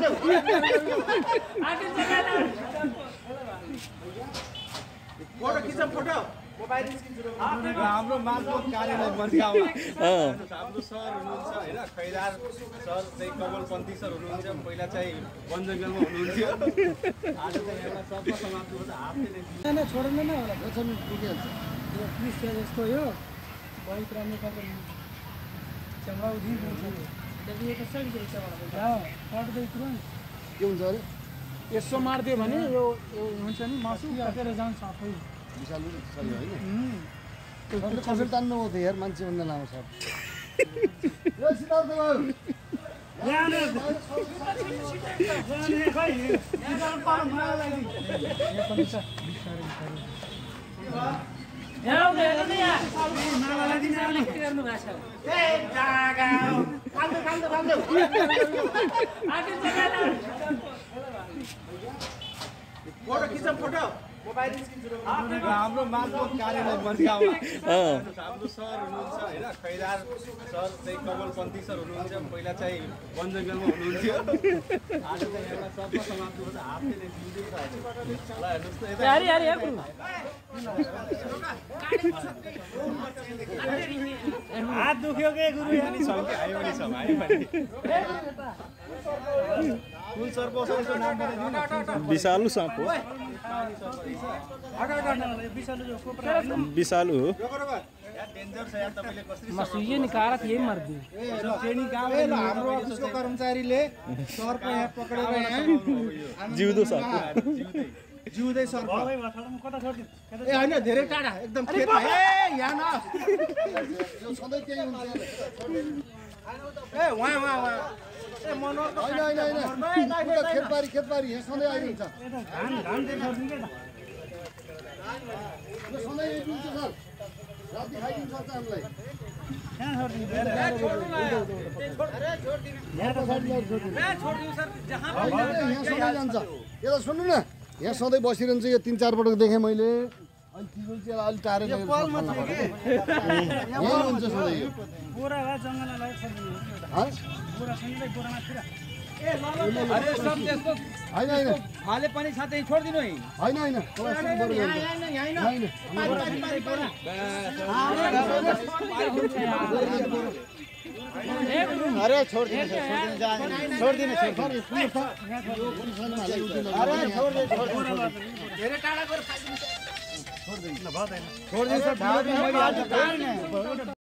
photo खिचौँ photo हाम्रो मालपोत कार्यालय बर्दियामा हाम्रो सर हुनुहुन्छ हैन खैदार सर चाहिँ कमलपन्थी सर हुनुहुन्छ पहिला चाहिँ वन जङ्गलमा हुनुहुन्थ्यो आज चाहिँ एउटा सबै समाजको हातले नै छोड्दैन न होला गछन पुगिहाल्छ यो कृष्ण जस्तो यो पवित्रले पनि चमडा उधि हुन्छ जब यो कसरी चाहिँ चमडा काट्दै तुरन्त के हुन्छ अरे यसो मार्दियो भने यो हुन्छ नि मासु काटेर जान्छ आफै विशालु सही होइन त्यो कसरी तान्नु हो त यार मान्छे भन्दा लामो छ यो सिद्धार्थ बाबु याने खै यहाँ पार माला लागि यो पनि छ यहाँ नि यार माला लागि नि हेर्नु भएको छ ए जागा खाल्दो आके जग्गा फोटो खिचौँ फोटो हाम्रो मालपोत कार्यालय बर्दियामा हाम्रो सर हुनुहुन्छ हैन खैदार सर चाहिँ कमलपन्थी सर हुनुहुन्छ पहिला चाहिँ वन जङ्गलमा हुनुहुन्थ्यो आज चाहिँ एउटा सबै समाजको हातले दिँदै छ ल हेर्नुस् त यता यारी यारी यार हात दुख्यो के गुरु पनि छ कि आयो पनि छ भाइ पनि कुन सरको यसो नाम बताइदिनु विशालु साँप हो विशालु हो यार डेन्जर छ यार तपाईले कसरी मसुइए निकारा यही मर दी ट्रेनिङ काम हाम्रो अफिसको कर्मचारीले सरको यहाँ पक्रेर यहाँ जिउँदो साँप जिउँदै सर ए हैन धेरै टाढा एकदम खेतमा ए यहाँ न यो सधैँ केही हुन्छ ए वहाँ वहाँ वहाँ ए मनोहरको होइन खेतबारी यहाँ सधैँ आइदिन्छ यो सधैँ आइदिन्छ सर राति खाइदिन्छ हामीलाई यहाँ सधैँ जान्छ यता सुन्नु न यहाँ सधैँ बसिरहन्छ यो 3-4 पटक देखेँ मैले अनि तिम्रो चाहिँ अलिक टाढो हुन्छ सधैँ यो बोरा वा जङ्गललाई अरे सब त्यस्तो होइन फाले पनि साथै छोड्दिनु है होइन अरे छोड्दिनु धेरै टाढा गएर छोड्दिनु